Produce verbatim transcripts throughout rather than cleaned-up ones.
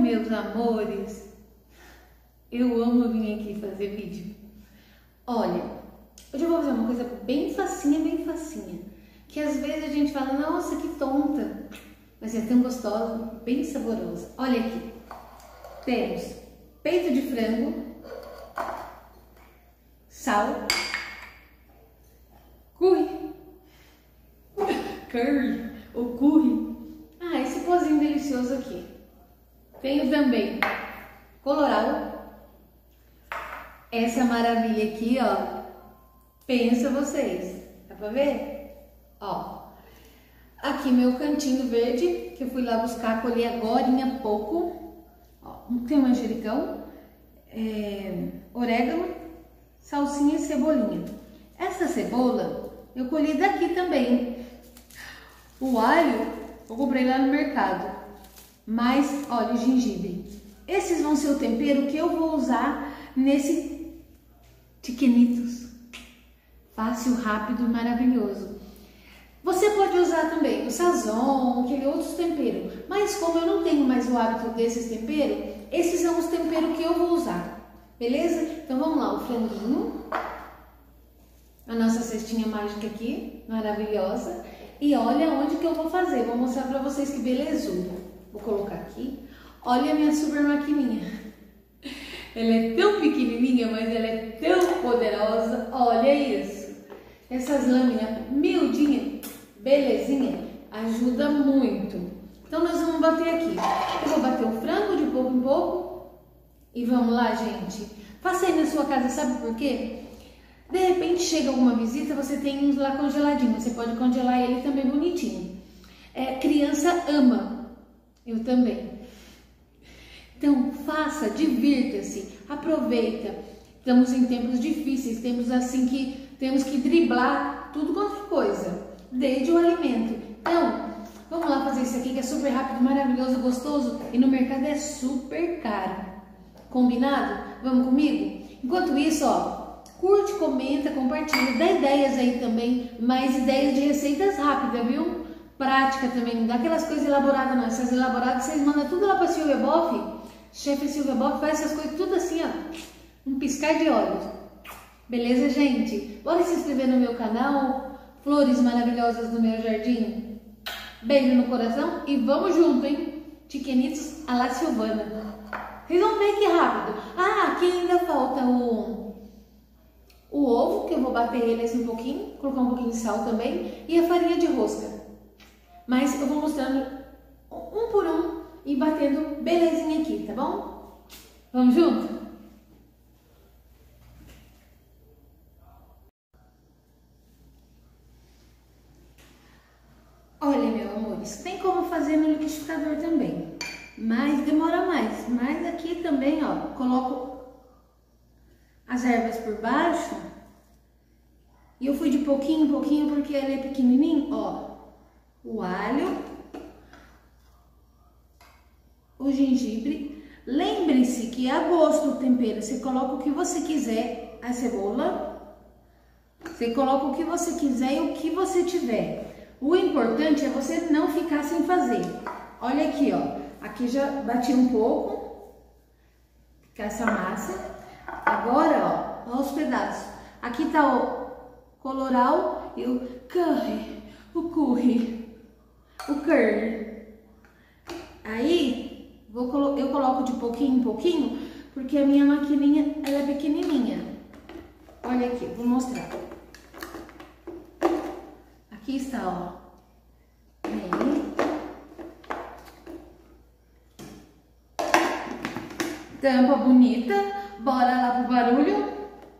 meus amores, eu amo vir aqui fazer vídeo. Olha, hoje eu vou fazer uma coisa bem facinha, bem facinha, que às vezes a gente fala, nossa, que tonta, mas é tão gostosa, bem saborosa. Olha aqui, temos peito de frango, sal, curry, curry, ou curry, ah, esse pozinho delicioso aqui. Tenho também colorau, essa maravilha aqui, ó, pensa vocês, dá pra ver? Ó, aqui meu cantinho verde, que eu fui lá buscar, colhi agora há pouco, ó, tem manjericão, é, orégano, salsinha e cebolinha. Essa cebola eu colhi daqui também. O alho eu comprei lá no mercado, mais óleo e gengibre. Esses vão ser o tempero que eu vou usar nesse chiquenitos. Fácil, rápido e maravilhoso. Você pode usar também o sazon, aquele outros temperos, mas como eu não tenho mais o hábito desses temperos, esses são os temperos que eu vou usar, beleza? Então vamos lá, o franguinho, a nossa cestinha mágica aqui, maravilhosa, e olha onde que eu vou fazer, vou mostrar pra vocês que belezura. Vou colocar aqui, olha a minha super maquininha, ela é tão pequenininha, mas ela é tão poderosa, olha isso, essas lâminas miudinhas, belezinha, ajuda muito. Então nós vamos bater aqui, eu vou bater o frango de pouco em pouco e vamos lá, gente. Faça aí na sua casa, sabe por quê? De repente chega alguma visita, você tem uns lá congeladinho, você pode congelar ele também bonitinho. É, criança ama, eu também. Então faça, divirta-se, aproveita. Estamos em tempos difíceis, temos assim que temos que driblar tudo quanto coisa, desde o alimento. Então, vamos lá fazer isso aqui que é super rápido, maravilhoso, gostoso e no mercado é super caro. Combinado? Vamos comigo? Enquanto isso, ó, curte, comenta, compartilha, dá ideias aí também, mais ideias de receitas rápidas, viu? Prática também, não dá aquelas coisas elaboradas não, essas elaboradas vocês mandam tudo lá pra Silvia Boff, chefe Silvia Boff faz essas coisas tudo assim, ó, um piscar de olhos. Beleza, gente? Bora se inscrever no meu canal, flores maravilhosas do meu jardim. Beijo no coração e vamos junto, hein? Chiquenitos à la Silvana. Vocês vão ver que rápido. Ah, aqui ainda falta o, o ovo, que eu vou bater ele assim um pouquinho, colocar um pouquinho de sal também, e a farinha de rosca. Mas eu vou mostrando um por um e batendo belezinha aqui, tá bom? Vamos junto? Olha, meu amores, tem como fazer no liquidificador também, mas demora mais. Mas aqui também, ó, coloco as ervas por baixo e eu fui de pouquinho em pouquinho porque ele é pequenininho, ó. O alho, o gengibre. Lembre-se que a gosto do tempero, você coloca o que você quiser, a cebola, você coloca o que você quiser e o que você tiver. O importante é você não ficar sem fazer. Olha aqui, ó. Aqui já bati um pouco com essa massa. Agora, ó, ó os pedaços. Aqui tá o colorau e o curry, o curry, o curry. Aí, vou colo eu coloco de pouquinho em pouquinho, porque a minha maquininha, ela é pequenininha. Olha aqui, vou mostrar. Aqui está, ó. Aí. Tampa bonita. Bora lá pro barulho.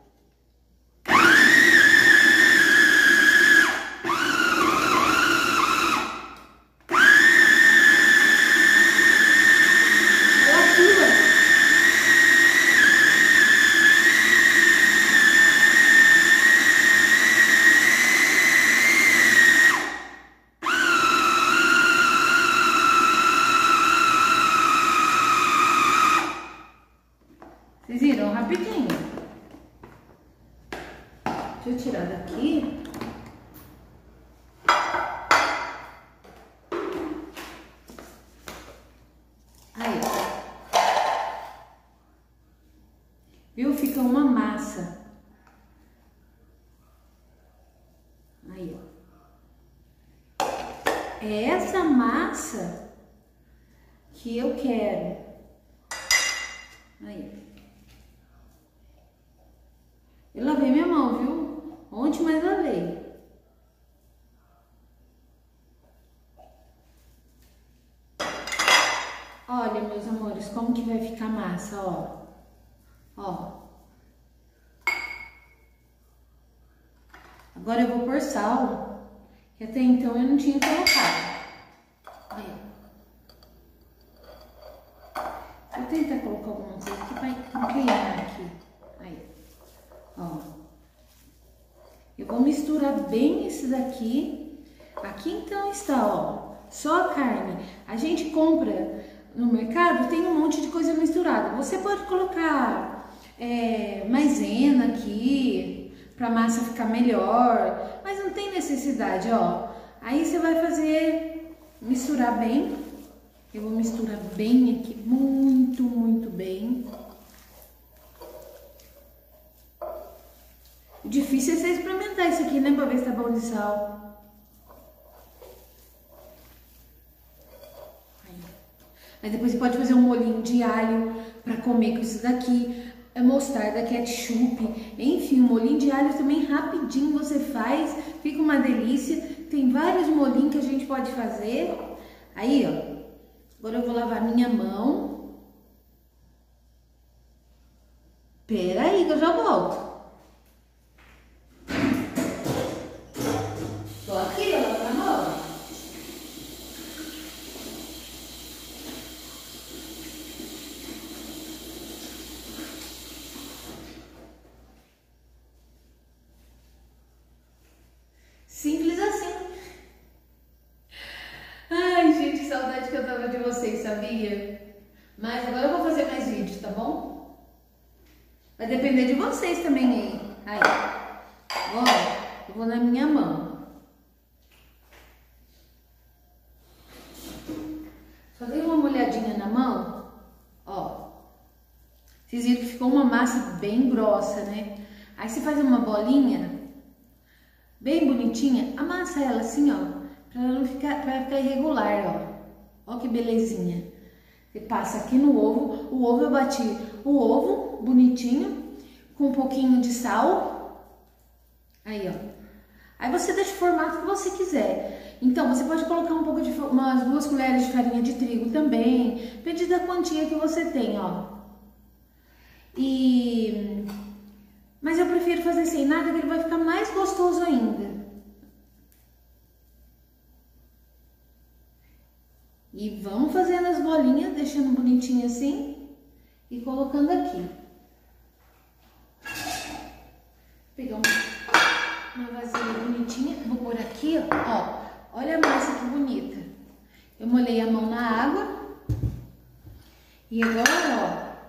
Vocês viram rapidinho. Deixa eu tirar daqui. Aí, fica uma massa. Aí, ó. É essa massa que eu quero. Aí. Eu lavei minha mão, viu? Ontem, mas lavei. Olha, meus amores, como que vai ficar a massa, ó. Ó. Agora eu vou pôr sal, que até então eu não tinha colocado. Aí, ó. Vou tentar colocar alguma coisa que vai inclinar aqui. Aí, ó. Eu vou misturar bem esse daqui. Aqui então está, ó, só a carne. A gente compra no mercado, tem um monte de coisa misturada. Você pode colocar é, maisena aqui, pra massa ficar melhor, mas não tem necessidade, ó. Aí você vai fazer, misturar bem. Eu vou misturar bem aqui, muito, muito bem. O difícil é você experimentar isso aqui, né, pra ver se tá bom de sal. Aí, Aí depois você pode fazer um molhinho de alho pra comer com isso daqui. É mostarda, ketchup, enfim, um molhinho de alho também rapidinho você faz, fica uma delícia. Tem vários molhinhos que a gente pode fazer. Aí, ó, agora eu vou lavar minha mão. Pera aí que eu já volto. Tô aqui, ó, lavando a mão. Simples assim. Ai, gente, que saudade que eu tava de vocês, sabia? Mas agora eu vou fazer mais vídeos, tá bom? Vai depender de vocês também aí. Aí, ó, eu vou na minha mão. Só dei uma molhadinha na mão, ó. Vocês viram que ficou uma massa bem grossa, né? Aí você faz uma bolinha bem bonitinha, amassa ela assim, ó, pra ela não ficar, pra ficar irregular, ó. Ó que belezinha. Você passa aqui no ovo, o ovo eu bati o ovo bonitinho, com um pouquinho de sal. Aí, ó. Aí você deixa o formato que você quiser. Então, você pode colocar um pouco de, umas duas colheres de farinha de trigo também, depende da quantia que você tem, ó. E... Mas eu prefiro fazer sem nada, que ele vai ficar mais gostoso ainda. E vamos fazendo as bolinhas, deixando bonitinho assim e colocando aqui. Vou pegar uma, uma vasilha bonitinha, vou pôr aqui, ó. Olha a massa que bonita. Eu molhei a mão na água. E agora, ó.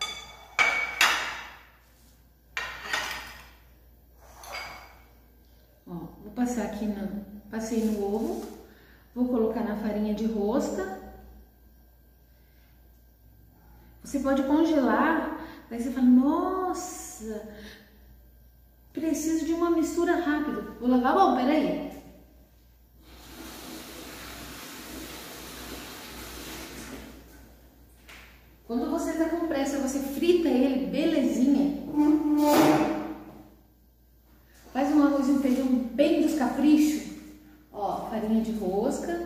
Ó, vou passar aqui, no, passei no ovo, vou colocar na farinha de rosca. Você pode congelar, daí você fala, nossa, preciso de uma mistura rápida. Vou lavar a mão, peraí. Quando você tá com pressa, você frita ele, belezinha. Faz um arroz e um feijão bem dos caprichos. Ó, farinha de rosca.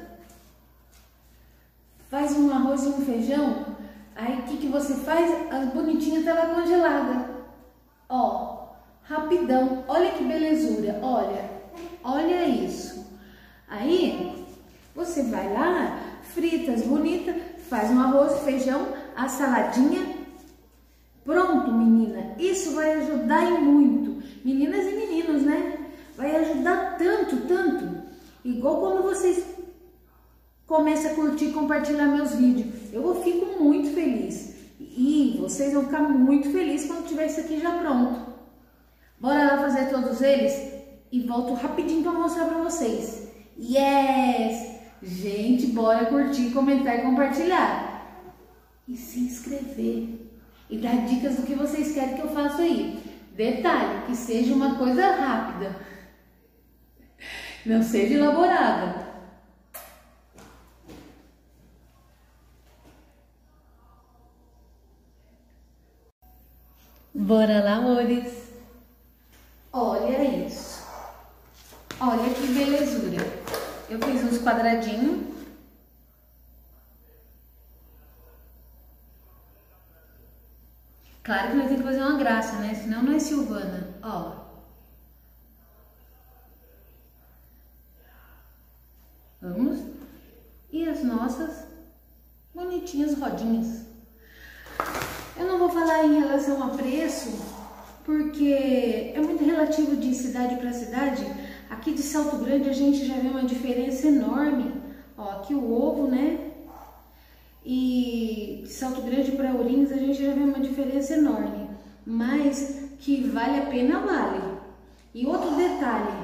Faz um arroz e um feijão. Aí o que, que você faz? As bonitinhas tá lá congelada. Ó, rapidão. Olha que belezura. Olha, olha isso. Aí você vai lá, frita as bonitas, faz um arroz, feijão, a saladinha. Pronto, menina. Isso vai ajudar e muito. Meninas e meninos, né? Vai ajudar tanto, tanto. Igual quando vocês começam a curtir e compartilhar meus vídeos. Eu fico muito feliz. E vocês vão ficar muito felizes quando tiver isso aqui já pronto. Bora lá fazer todos eles? E volto rapidinho para mostrar para vocês. Yes! Gente, bora curtir, comentar e compartilhar. E se inscrever. E dar dicas do que vocês querem que eu faça aí. Detalhe, que seja uma coisa rápida, não seja elaborada. Bora lá, amores. Olha isso. Olha que belezura. Eu fiz uns quadradinhos. Claro que nós temos que fazer uma graça, né? Senão não é Silvana. Ó. Vamos. E as nossas bonitinhas rodinhas. Eu não vou falar em relação a preço, porque é muito relativo de cidade para cidade. Aqui de Salto Grande a gente já vê uma diferença enorme. Ó, aqui o ovo, né? E de Salto Grande para Ourinhos a gente já vê uma diferença enorme. Mas que vale a pena, vale. E outro detalhe.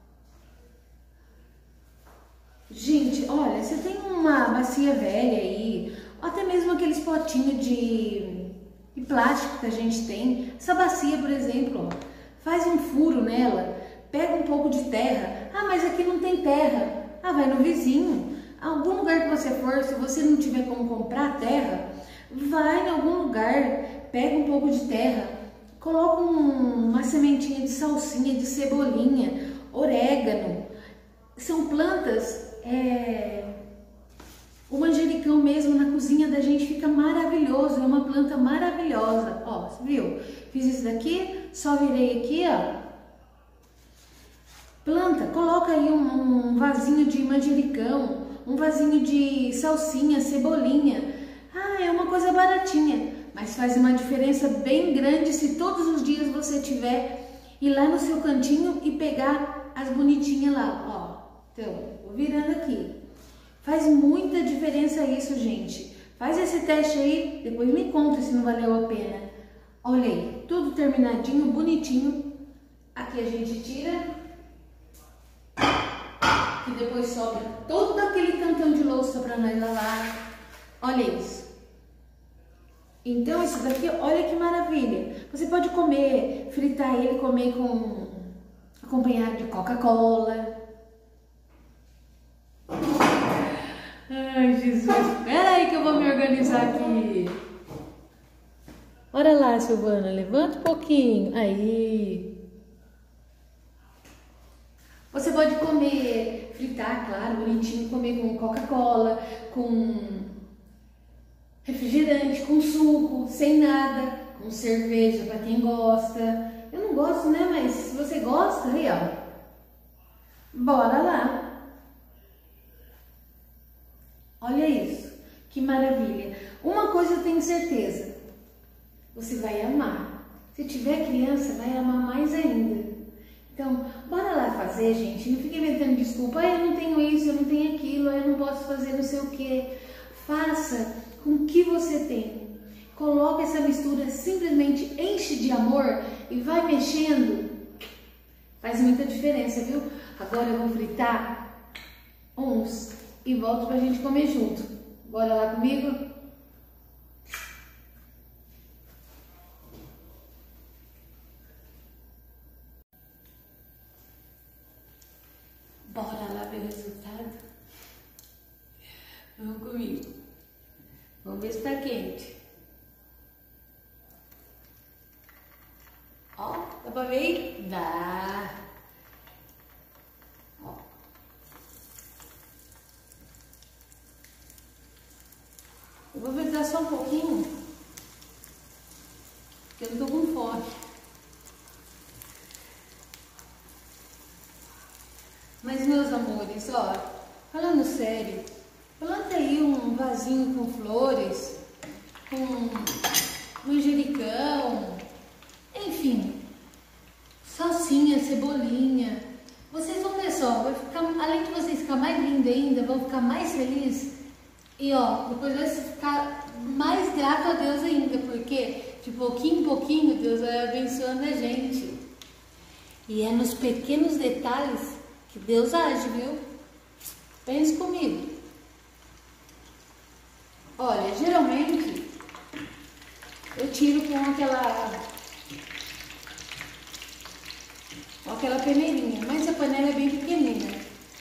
Gente, olha, você tem uma bacia velha aí, ou até mesmo aqueles potinhos de, de plástico que a gente tem. Essa bacia, por exemplo, ó, faz um furo nela, pega um pouco de terra. Ah, mas aqui não tem terra. Ah, vai no vizinho. Algum lugar que você for, se você não tiver como comprar terra, vai em algum lugar, pega um pouco de terra, coloca um, uma sementinha de salsinha, de cebolinha, orégano. São plantas, é... o manjericão mesmo na cozinha da gente fica maravilhoso, é uma planta maravilhosa. Ó, você viu? Fiz isso daqui, só virei aqui, ó. Planta, coloca aí um, um vasinho de manjericão, um vasinho de salsinha, cebolinha. Ah, é uma coisa baratinha, mas faz uma diferença bem grande se todos os dias você tiver ir lá no seu cantinho e pegar as bonitinhas lá, ó. Então, vou virando aqui. Faz muita diferença isso, gente. Faz esse teste aí, depois me conta se não valeu a pena. Olha aí, tudo terminadinho, bonitinho. Aqui a gente tira. Que depois sobra todo aquele tantão de louça para nós lavar. Olha isso. Então, isso daqui, olha que maravilha. Você pode comer, fritar ele, comer com acompanhado de Coca-Cola. Ai, Jesus. Espera aí que eu vou me organizar aqui. Bora lá, Silvana. Levanta um pouquinho. Aí. Você pode comer, fritar, claro, bonitinho, comer com Coca-Cola, com refrigerante, com suco, sem nada, com cerveja para quem gosta. Eu não gosto, né? Mas se você gosta, aí ó, bora lá. Olha isso, que maravilha. Uma coisa eu tenho certeza, você vai amar. Se tiver criança, vai amar mais ainda. Então, bora lá fazer, gente. Não fique inventando desculpa. Ah, eu não tenho isso, eu não tenho aquilo, eu não posso fazer não sei o que. Faça com o que você tem. Coloque essa mistura, simplesmente enche de amor e vai mexendo. Faz muita diferença, viu? Agora eu vou fritar uns e volto pra gente comer junto. Bora lá comigo? Bora lá ver o resultado? Vamos comigo. Vamos ver se tá quente. Ó, dá pra ver? Dá. Ó. Eu vou fritar só um pouquinho, porque eu não tô com fome. Mas, meus amores, ó, falando sério, planta aí um vasinho com flores, com manjericão, enfim, salsinha, cebolinha. Vocês vão ver só, vai ficar, além de vocês ficar mais linda ainda, vão ficar mais felizes. E ó, depois vai ficar mais grato a Deus ainda, porque de pouquinho em pouquinho Deus vai abençoando a gente. E é nos pequenos detalhes que Deus age, viu? Pense comigo. Olha, geralmente eu tiro com aquela aquela peneirinha, mas a panela é bem pequenina.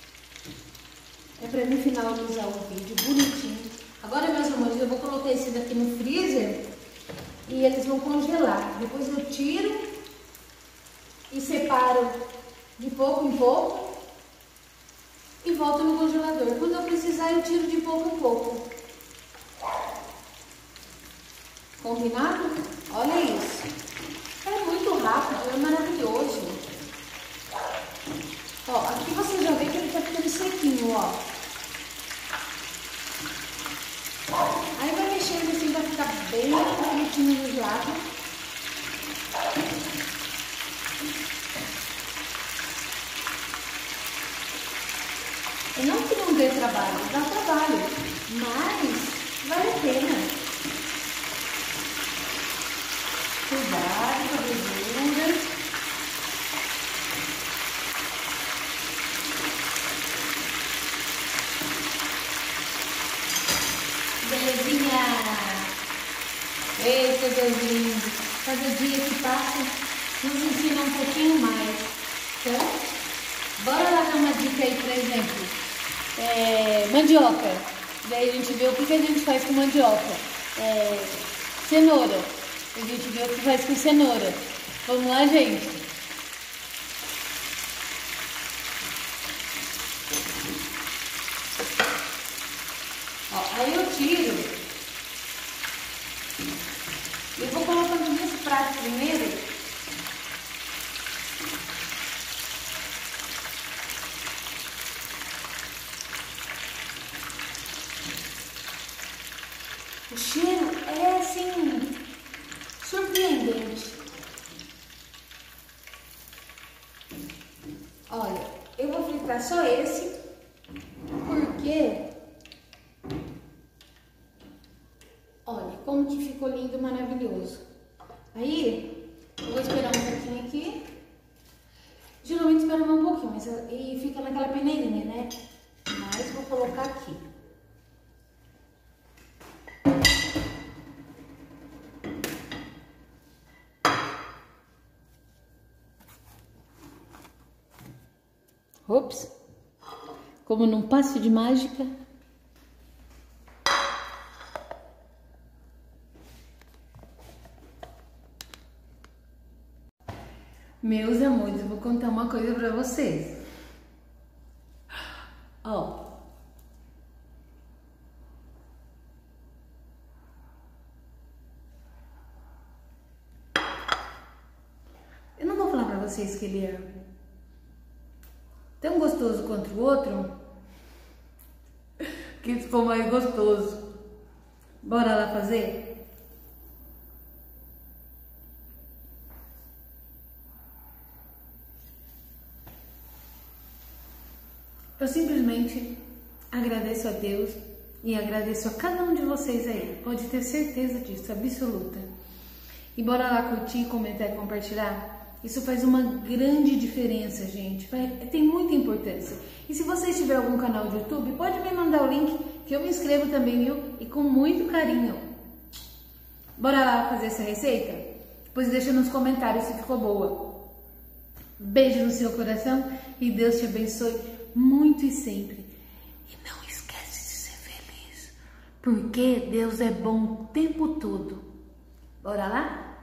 É pra mim finalizar o vídeo bonitinho. Agora, meus amores, eu vou colocar esse daqui no freezer e eles vão congelar. Depois eu tiro e separo de pouco em pouco e volto no congelador. Quando eu precisar, eu tiro de pouco em pouco. Combinado? Olha isso. É muito rápido, é maravilhoso. Ó, aqui você já vê que ele tá ficando sequinho, ó. Aí vai mexendo assim, vai ficar bem bonitinho nos lados. E não que não dê trabalho, dá trabalho, mas vale a pena. Cuidado com a gordura. Belezinha! Eita, Deus lindo! Cada dia que passa nos ensina um pouquinho mais. Então, bora lá dar uma dica aí, por exemplo. É, mandioca. Daí a gente vê o que, que a gente faz com mandioca. É, cenoura. A gente vê o que faz com cenoura. Vamos lá, gente? Ó, aí eu tiro. Eu vou colocando nesse prato primeiro. O cheiro é assim, surpreendente. Olha, eu vou fritar só esse, porque olha como que ficou lindo, maravilhoso. Aí, eu vou esperar um pouquinho aqui. Geralmente espero um pouquinho, mas e fica naquela peneirinha, né? Mas vou colocar aqui. Ops, como num passe de mágica. Meus amores, eu vou contar uma coisa pra vocês. Ó. Eu não vou falar pra vocês que ele é tão gostoso quanto o outro, que ficou mais gostoso. Bora lá fazer? Eu simplesmente agradeço a Deus e agradeço a cada um de vocês aí. Pode ter certeza disso, absoluta. E bora lá curtir, comentar e compartilhar. Isso faz uma grande diferença, gente. Vai, tem muita importância. E se vocês tiverem algum canal de YouTube, pode me mandar o link que eu me inscrevo também, viu? E com muito carinho. Bora lá fazer essa receita? Pois deixa nos comentários se ficou boa. Beijo no seu coração e Deus te abençoe muito e sempre. E não esquece de ser feliz, porque Deus é bom o tempo todo. Bora lá?